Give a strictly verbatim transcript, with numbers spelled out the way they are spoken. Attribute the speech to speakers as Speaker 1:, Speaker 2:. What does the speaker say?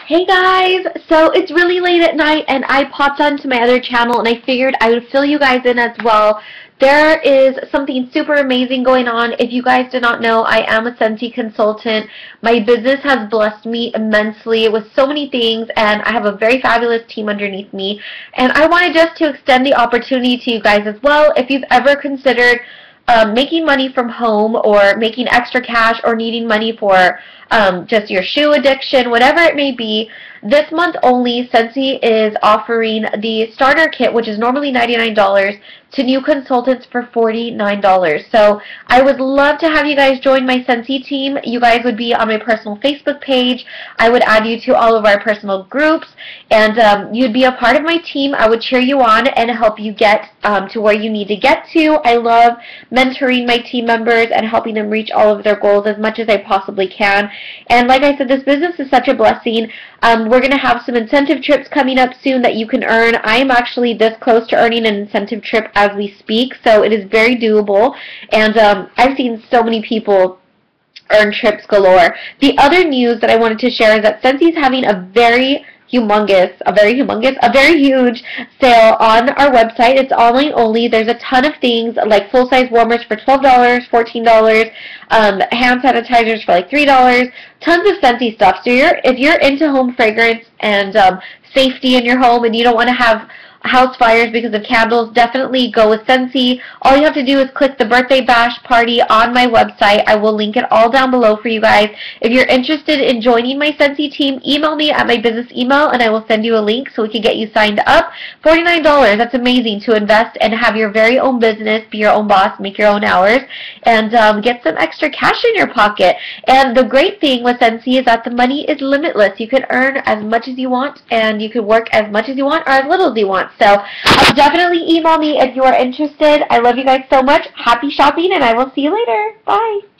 Speaker 1: Hey guys, so it's really late at night and I popped onto my other channel and I figured I would fill you guys in as well. There is something super amazing going on. If you guys do not know, I am a Scentsy consultant. My business has blessed me immensely with so many things, and I have a very fabulous team underneath me. And I wanted just to extend the opportunity to you guys as well. If you've ever considered um, making money from home, or making extra cash, or needing money for um, just your shoe addiction, whatever it may be, this month only, Scentsy is offering the starter kit, which is normally ninety-nine dollars, to new consultants for forty-nine dollars. So I would love to have you guys join my Scentsy team. You guys would be on my personal Facebook page. I would add you to all of our personal groups, and um, you'd be a part of my team. I would cheer you on and help you get um, to where you need to get to. I love mentoring my team members and helping them reach all of their goals as much as I possibly can. And like I said, this business is such a blessing. Um, we're going to have some incentive trips coming up soon that you can earn. I am actually this close to earning an incentive trip as we speak, so it is very doable. And um, I've seen so many people earn trips galore. The other news that I wanted to share is that Scentsy is having a very humongous, a very humongous, a very huge sale on our website. It's online only. There's a ton of things like full-size warmers for twelve dollars, fourteen dollars, um, hand sanitizers for like three dollars, tons of Scentsy stuff. So you're, if you're into home fragrance and um, safety in your home and you don't want to have house fires because of candles, definitely go with Scentsy. All you have to do is click the birthday bash party on my website. I will link it all down below for you guys. If you're interested in joining my Scentsy team, email me at my business email and I will send you a link so we can get you signed up. forty-nine dollars, that's amazing to invest and have your very own business, be your own boss, make your own hours, and um, get some extra cash in your pocket. And the great thing with Scentsy is that the money is limitless. You can earn as much as you want, and you can work as much as you want or as little as you want. So um, definitely email me if you are interested. I love you guys so much. Happy shopping, and I will see you later. Bye.